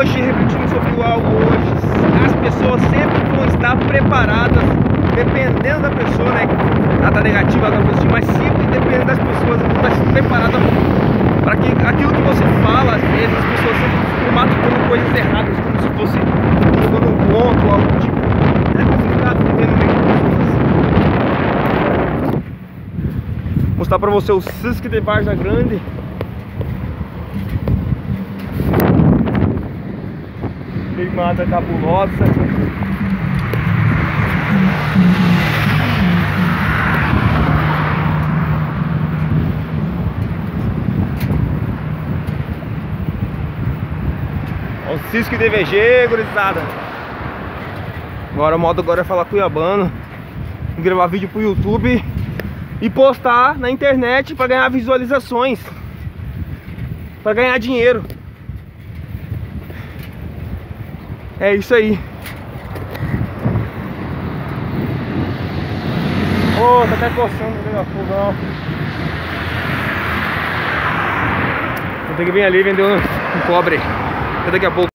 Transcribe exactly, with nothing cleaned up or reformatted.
hoje, refletindo sobre algo hoje, as pessoas sempre vão estar preparadas, dependendo da pessoa, né? Ela tá negativa, ela tá positiva, mas sempre dependendo das pessoas, ela tá preparada para que aquilo que você fala, às vezes as pessoas sempre ficam matutando coisas erradas, como se fosse jogando um ponto ou algo do tipo. É complicado vivendo meio com pessoas assim. Mostrar pra você o Sesc de Várzea Grande. Queimada cabulosa. Olha o Sesc de V G, gurizada. Agora a moda agora é falar cuiabano, gravar vídeo pro YouTube e postar na internet para ganhar visualizações, para ganhar dinheiro. É isso aí. Ô, oh, tá até coçando ali o fogão. Vou ter que vir ali vender um, um cobre. Até daqui a pouco.